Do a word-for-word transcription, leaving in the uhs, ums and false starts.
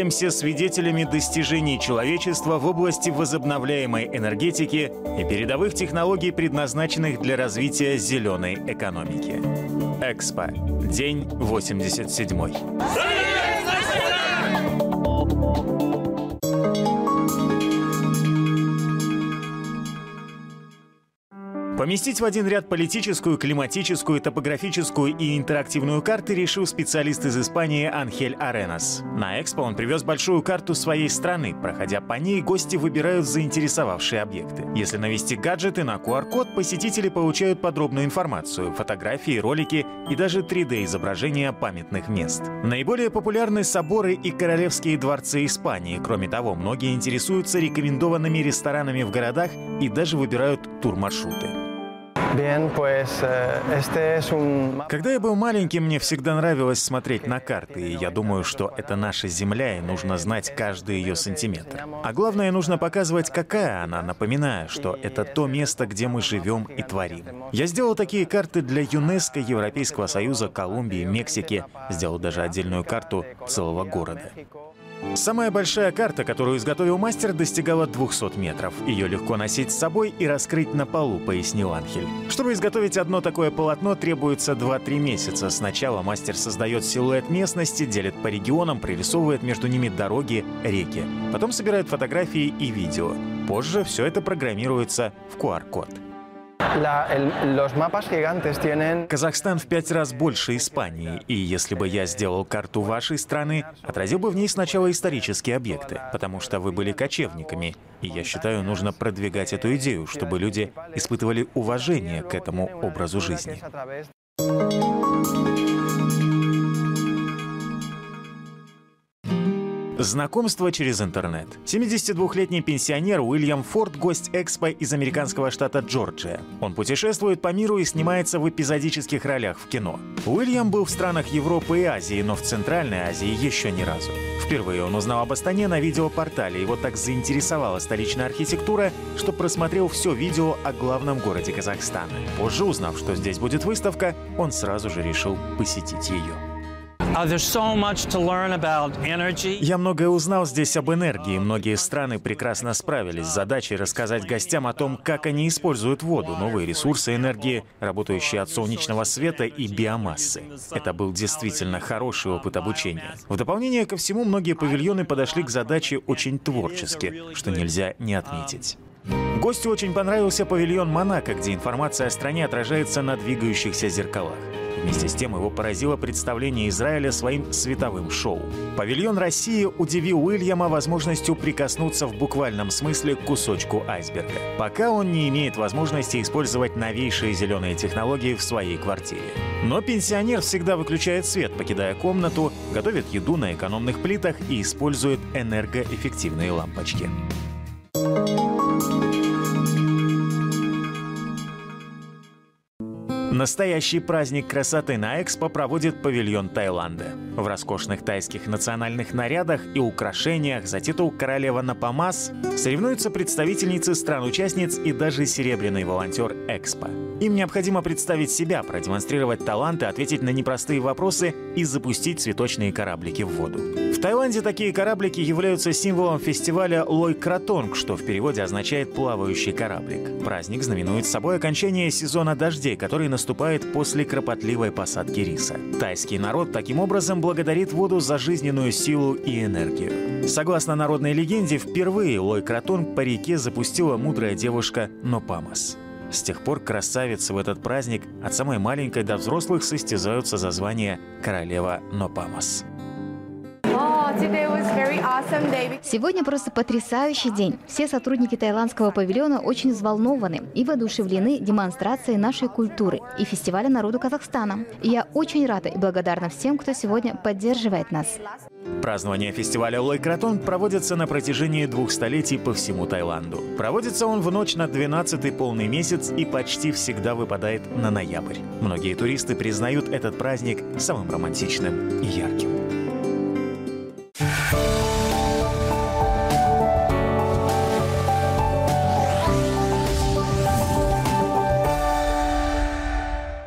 становимся свидетелями достижений человечества в области возобновляемой энергетики и передовых технологий, предназначенных для развития зеленой экономики. Экспо. День восемьдесят седьмой. Поместить в один ряд политическую, климатическую, топографическую и интерактивную карты решил специалист из Испании Анхель Аренас. На Экспо он привез большую карту своей страны. Проходя по ней, гости выбирают заинтересовавшие объекты. Если навести гаджеты на ку ар код, посетители получают подробную информацию, фотографии, ролики и даже три дэ изображения памятных мест. Наиболее популярны соборы и королевские дворцы Испании. Кроме того, многие интересуются рекомендованными ресторанами в городах и даже выбирают турмаршруты. Когда я был маленьким, мне всегда нравилось смотреть на карты, и я думаю, что это наша Земля, и нужно знать каждый ее сантиметр. А главное, нужно показывать, какая она, напоминая, что это то место, где мы живем и творим. Я сделал такие карты для ЮНЕСКО, Европейского Союза, Колумбии, Мексики. Сделал даже отдельную карту целого города. Самая большая карта, которую изготовил мастер, достигала двухсот метров. Ее легко носить с собой и раскрыть на полу, пояснил Анхель. Чтобы изготовить одно такое полотно, требуется два-три месяца. Сначала мастер создает силуэт местности, делит по регионам, прорисовывает между ними дороги, реки. Потом собирает фотографии и видео. Позже все это программируется в ку ар код. Казахстан в пять раз больше Испании, и если бы я сделал карту вашей страны, отразил бы в ней сначала исторические объекты, потому что вы были кочевниками, и я считаю, нужно продвигать эту идею, чтобы люди испытывали уважение к этому образу жизни. Знакомство через интернет. семидесятидвухлетний пенсионер Уильям Форд – гость Экспо из американского штата Джорджия. Он путешествует по миру и снимается в эпизодических ролях в кино. Уильям был в странах Европы и Азии, но в Центральной Азии еще ни разу. Впервые он узнал об Астане на видеопортале. Его так заинтересовала столичная архитектура, что просмотрел все видео о главном городе Казахстана. Позже, узнав, что здесь будет выставка, он сразу же решил посетить ее. Я многое узнал здесь об энергии. Многие страны прекрасно справились с задачей рассказать гостям о том, как они используют воду, новые ресурсы энергии, работающие от солнечного света и биомассы. Это был действительно хороший опыт обучения. В дополнение ко всему, многие павильоны подошли к задаче очень творчески, что нельзя не отметить. Гостю очень понравился павильон Монако, где информация о стране отражается на двигающихся зеркалах. Вместе с тем его поразило представление Израиля своим световым шоу. Павильон России удивил Уильяма возможностью прикоснуться в буквальном смысле к кусочку айсберга. Пока он не имеет возможности использовать новейшие зеленые технологии в своей квартире. Но пенсионер всегда выключает свет, покидая комнату, готовит еду на экономных плитах и использует энергоэффективные лампочки. Настоящий праздник красоты на Экспо проводит павильон Таиланда. В роскошных тайских национальных нарядах и украшениях за титул «Королева Напамас» соревнуются представительницы стран-участниц и даже серебряный волонтер Экспо. Им необходимо представить себя, продемонстрировать таланты, ответить на непростые вопросы и запустить цветочные кораблики в воду. В Таиланде такие кораблики являются символом фестиваля Лой Кратонг, что в переводе означает «плавающий кораблик». Праздник знаменует собой окончание сезона дождей, который наступает после кропотливой посадки риса. Тайский народ таким образом благодарит воду за жизненную силу и энергию. Согласно народной легенде, впервые Лой Кратонг по реке запустила мудрая девушка Нопамас. С тех пор красавицы в этот праздник от самой маленькой до взрослых состязаются за звание «Королева Нопамас». Сегодня просто потрясающий день. Все сотрудники таиландского павильона очень взволнованы и воодушевлены демонстрацией нашей культуры и фестиваля народу Казахстана. И я очень рада и благодарна всем, кто сегодня поддерживает нас. Празднование фестиваля Лой Кратонг проводится на протяжении двух столетий по всему Таиланду. Проводится он в ночь на двенадцатый полный месяц и почти всегда выпадает на ноябрь. Многие туристы признают этот праздник самым романтичным и ярким.